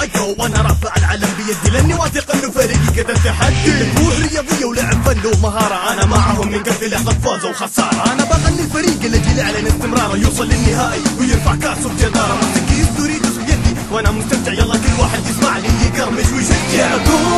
ايوه وانا رافع العلم بيدي لاني واثق انه فريقي قدر تحدي. روح رياضيه ولعب فن ومهاره، انا معهم من قبل لحظه فوز وخساره. انا بغني الفريق اللي يعلن استمراره، يوصل للنهائي ويرفع كاسه بجداره. مسكين دوريتوس بيدي وانا مستمتع، يلا كل واحد يسمعني يقرمش ويشجع.